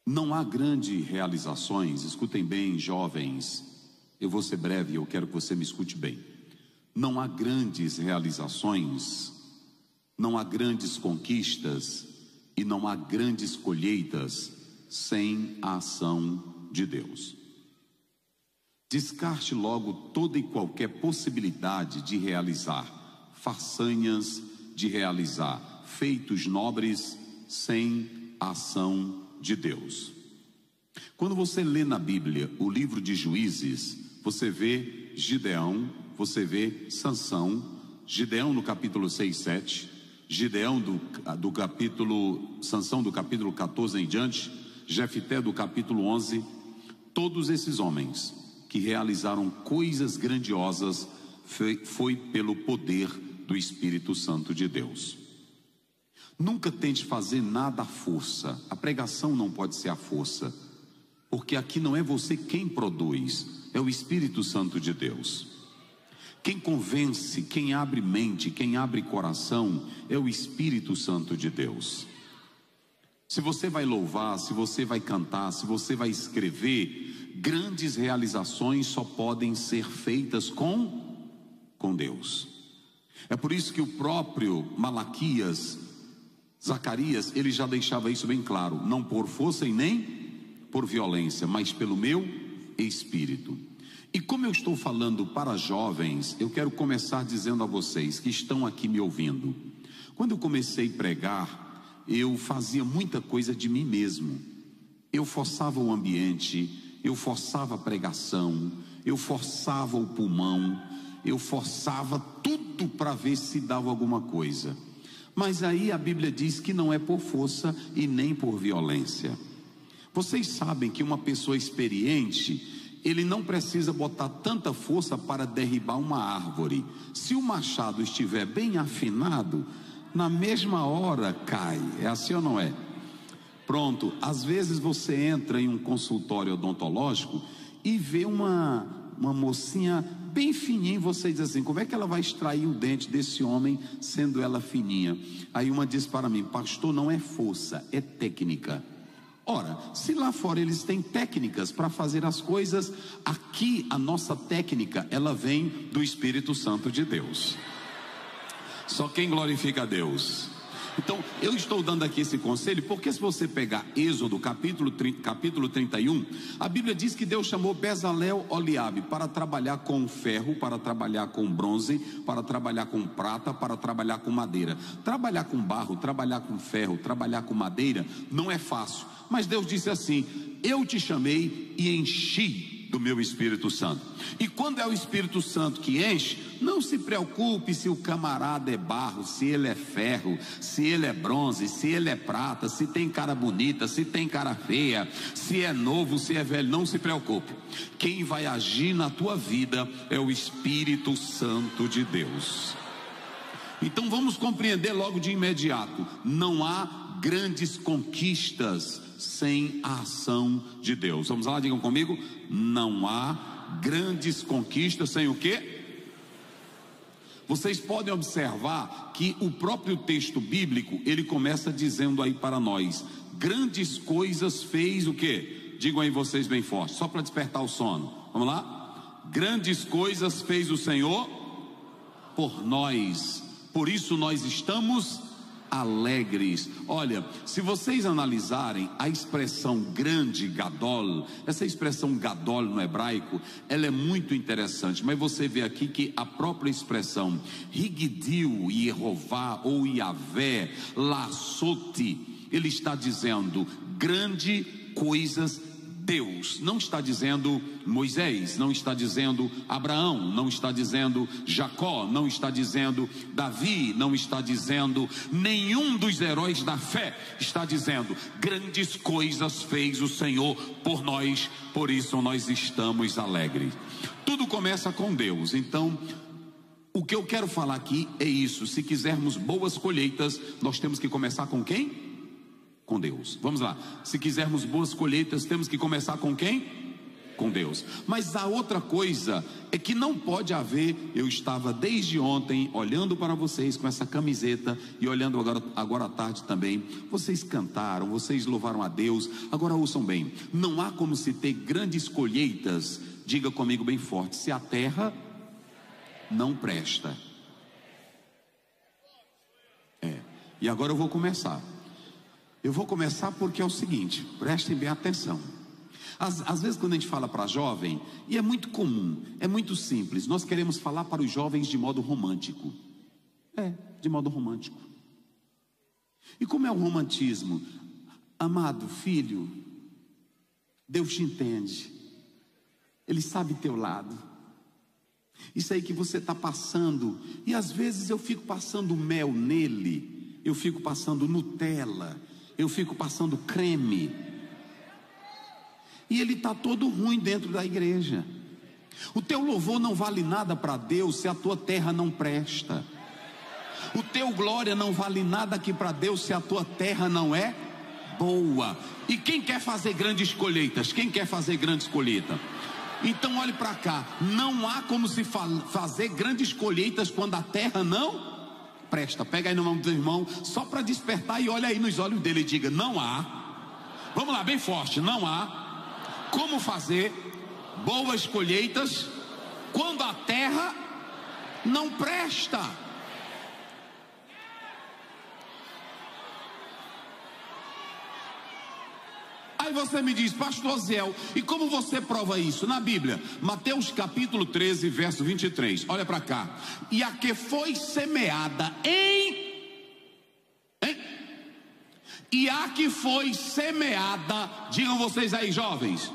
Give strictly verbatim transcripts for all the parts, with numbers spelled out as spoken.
Não há grandes realizações, escutem bem, jovens, eu vou ser breve e eu quero que você me escute bem. Não há grandes realizações, não há grandes conquistas e não há grandes colheitas sem a ação de Deus. Descarte logo toda e qualquer possibilidade de realizar façanhas, de realizar feitos nobres sem a ação de Deus. Quando você lê na Bíblia o livro de Juízes, você vê Gideão, você vê Sansão, Gideão no capítulo seis, sete, Gideão do, do capítulo, Sansão do capítulo quatorze em diante, Jefté do capítulo onze, todos esses homens que realizaram coisas grandiosas foi, foi pelo poder do Espírito Santo de Deus. Nunca tente fazer nada à força. A pregação não pode ser à força, porque aqui não é você quem produz, é o Espírito Santo de Deus. Quem convence, quem abre mente, quem abre coração é o Espírito Santo de Deus. Se você vai louvar, se você vai cantar, se você vai escrever, grandes realizações só podem ser feitas com, com Deus. É por isso que o próprio Malaquias, Zacarias, ele já deixava isso bem claro: não por força e nem por violência, mas pelo meu Espírito. E como eu estou falando para jovens, eu quero começar dizendo a vocês que estão aqui me ouvindo: quando eu comecei a pregar, eu fazia muita coisa de mim mesmo. Eu forçava o ambiente, eu forçava a pregação, eu forçava o pulmão, eu forçava tudo para ver se dava alguma coisa. Mas aí a Bíblia diz que não é por força e nem por violência. Vocês sabem que uma pessoa experiente, ele não precisa botar tanta força para derribar uma árvore. Se o machado estiver bem afinado, na mesma hora cai. É assim ou não é? Pronto, às vezes você entra em um consultório odontológico e vê uma, uma mocinha bem fininha, e você diz assim: como é que ela vai extrair o dente desse homem sendo ela fininha? Aí uma diz para mim: pastor, não é força, é técnica. Ora, se lá fora eles têm técnicas para fazer as coisas, aqui a nossa técnica, ela vem do Espírito Santo de Deus. Só quem glorifica a Deus. Então, eu estou dando aqui esse conselho porque se você pegar Êxodo capítulo, capítulo trinta e um, a Bíblia diz que Deus chamou Bezalel, Oliabe para trabalhar com ferro, para trabalhar com bronze, para trabalhar com prata, para trabalhar com madeira. Trabalhar com barro, trabalhar com ferro, trabalhar com madeira não é fácil. Mas Deus disse assim: eu te chamei e enchi do meu Espírito Santo. E quando é o Espírito Santo que enche, não se preocupe se o camarada é barro, se ele é ferro, se ele é bronze, se ele é prata, se tem cara bonita, se tem cara feia, se é novo, se é velho. Não se preocupe. Quem vai agir na tua vida é o Espírito Santo de Deus. Então vamos compreender logo de imediato: não há grandes conquistas sem a ação de Deus. Vamos lá, digam comigo: não há grandes conquistas sem o quê? Vocês podem observar que o próprio texto bíblico, ele começa dizendo aí para nós: grandes coisas fez o quê? Digam aí vocês bem forte, só para despertar o sono. Vamos lá? Grandes coisas fez o Senhor por nós, por isso nós estamos alegres. Olha, se vocês analisarem a expressão grande, gadol, essa expressão gadol no hebraico, ela é muito interessante, mas você vê aqui que a própria expressão Higdil, Yehová ou Yavé, Lassoti, ele está dizendo grande coisas Deus. Não está dizendo Moisés, não está dizendo Abraão, não está dizendo Jacó, não está dizendo Davi, não está dizendo nenhum dos heróis da fé. Está dizendo grandes coisas fez o Senhor por nós, por isso nós estamos alegres. Tudo começa com Deus. Então o que eu quero falar aqui é isso: se quisermos boas colheitas, nós temos que começar com quem? Com Deus. Vamos lá. Se quisermos boas colheitas, temos que começar com quem? com Deus. Mas a outra coisa é que não pode haver. Eu estava desde ontem olhando para vocês com essa camiseta e olhando agora, agora à tarde também. Vocês cantaram, vocês louvaram a Deus. Agora ouçam bem, não há como se ter grandes colheitas, diga comigo bem forte, se a terra não presta. É, e agora eu vou começar. Eu vou começar porque é o seguinte, prestem bem atenção. Às, às vezes quando a gente fala para jovem, e é muito comum, é muito simples, nós queremos falar para os jovens de modo romântico. É, de modo romântico. E como é o romantismo? Amado filho, Deus te entende, Ele sabe teu lado. Isso aí que você está passando, e às vezes eu fico passando mel nele, eu fico passando Nutella, eu fico passando creme, e ele está todo ruim dentro da igreja. O teu louvor não vale nada para Deus se a tua terra não presta. O teu glória não vale nada aqui para Deus se a tua terra não é boa. E quem quer fazer grandes colheitas? Quem quer fazer grandes colheitas? Então olhe para cá, não há como se fa fazer grandes colheitas quando a terra não presta. Pega aí no mão do teu irmão, só para despertar, e olha aí nos olhos dele e diga: não há, vamos lá, bem forte, não há como fazer boas colheitas quando a terra não presta. Aí você me diz: pastor Zéu, e como você prova isso? Na Bíblia, Mateus capítulo treze, verso vinte e três, olha para cá. E a que foi semeada em, hein? E a que foi semeada, digam vocês aí, jovens,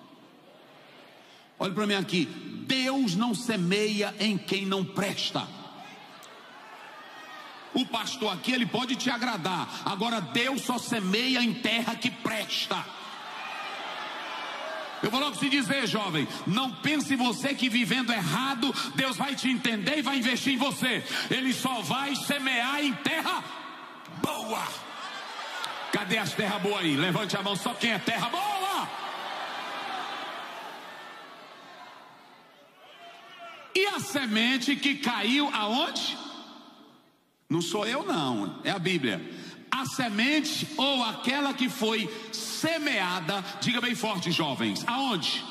olha para mim aqui, Deus não semeia em quem não presta. O pastor aqui, ele pode te agradar, agora Deus só semeia em terra que presta. Eu vou logo te dizer, jovem, não pense você que vivendo errado Deus vai te entender e vai investir em você. Ele só vai semear em terra boa. Cadê as terras boas aí? Levante a mão, só quem é terra boa. E a semente que caiu aonde? Não sou eu não, é a Bíblia. A semente ou aquela que foi semeada, diga bem forte, jovens, aonde?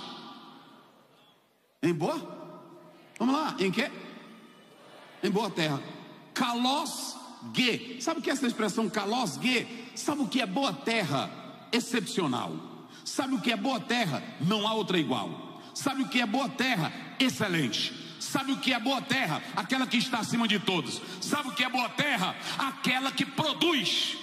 Em boa? Vamos lá, em quê? Em boa terra. Kalos Ge. Sabe o que é essa expressão Kalos Ge? Sabe o que é boa terra? Excepcional. Sabe o que é boa terra? Não há outra igual. Sabe o que é boa terra? Excelente. Sabe o que é boa terra? Aquela que está acima de todos. Sabe o que é boa terra? Aquela que produz.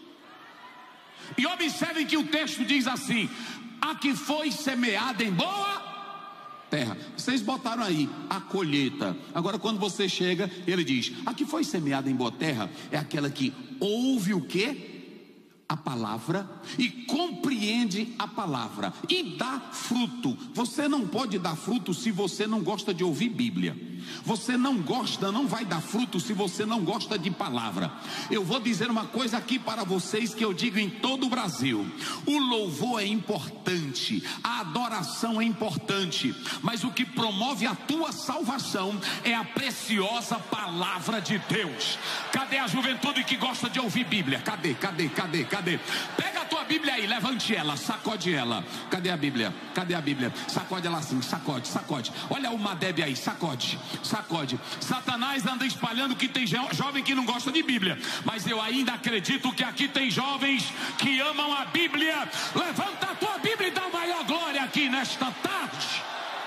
E observem que o texto diz assim: a que foi semeada em boa terra. Vocês botaram aí a colheita. Agora quando você chega, ele diz: a que foi semeada em boa terra é aquela que ouve o quê? A palavra, e compreende a palavra e dá fruto. Você não pode dar fruto se você não gosta de ouvir Bíblia. Você não gosta, não vai dar fruto se você não gosta de palavra. Eu vou dizer uma coisa aqui para vocês que eu digo em todo o Brasil: o louvor é importante, a adoração é importante, mas o que promove a tua salvação é a preciosa palavra de Deus. Cadê a juventude que gosta de ouvir Bíblia? Cadê, cadê, cadê, cadê? Pega a tua Bíblia aí, levante ela, sacode ela. Cadê a Bíblia? Cadê a Bíblia? Sacode ela assim, sacode, sacode. Olha o Madeb aí, sacode, sacode. Satanás anda espalhando que tem jovem que não gosta de Bíblia, mas eu ainda acredito que aqui tem jovens que amam a Bíblia. Levanta a tua Bíblia e dá maior glória aqui nesta tarde.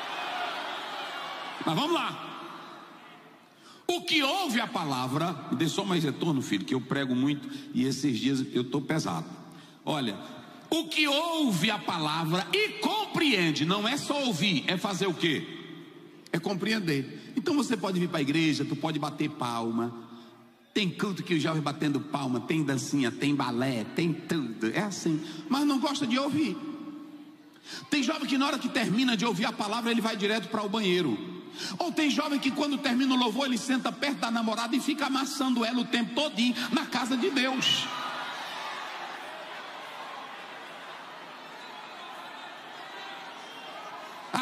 Mas vamos lá. O que ouve a palavra, me dê só mais retorno, filho, que eu prego muito e esses dias eu estou pesado. Olha, o que ouve a palavra e compreende, não é só ouvir, é fazer o quê? É compreender. Então você pode vir para a igreja, tu pode bater palma, tem culto que o jovem batendo palma, tem dancinha, tem balé, tem tudo, é assim, mas não gosta de ouvir. Tem jovem que na hora que termina de ouvir a palavra ele vai direto para o banheiro. Ou tem jovem que quando termina o louvor ele senta perto da namorada e fica amassando ela o tempo todinho na casa de Deus.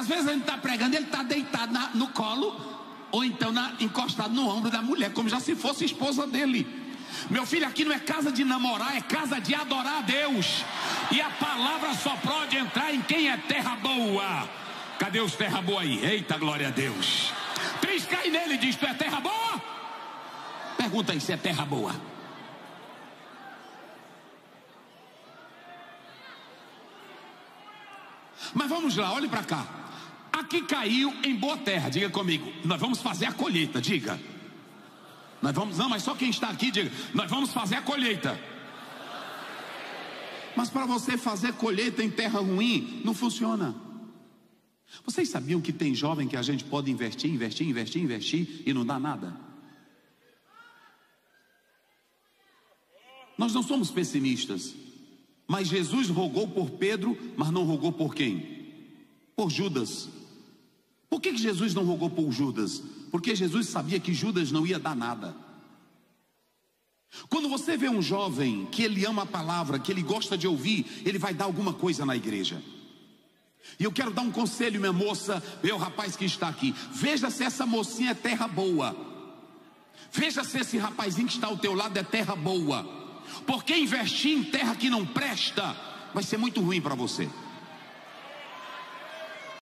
Às vezes a gente está pregando, ele está deitado na, no colo, ou então na, encostado no ombro da mulher, como já se fosse esposa dele. Meu filho, aqui não é casa de namorar, é casa de adorar a Deus. E a palavra só pode entrar em quem é terra boa. Cadê os terra boa aí? Eita, glória a Deus. Trisca aí nele e diz: tu é terra boa? Pergunta aí se é terra boa. Mas vamos lá, olhe para cá. Aqui caiu em boa terra, diga comigo. Nós vamos fazer a colheita, diga. Nós vamos, não, mas só quem está aqui, diga. Nós vamos fazer a colheita. Mas para você fazer colheita em terra ruim, não funciona. Vocês sabiam que tem jovem que a gente pode investir, investir, investir, investir e não dá nada? Nós não somos pessimistas. Mas Jesus rogou por Pedro, mas não rogou por quem? Por Judas. Por que que Jesus não rogou por Judas? Porque Jesus sabia que Judas não ia dar nada. Quando você vê um jovem que ele ama a palavra, que ele gosta de ouvir, ele vai dar alguma coisa na igreja. E eu quero dar um conselho, minha moça, meu rapaz que está aqui. Veja se essa mocinha é terra boa. Veja se esse rapazinho que está ao teu lado é terra boa. Porque investir em terra que não presta vai ser muito ruim para você.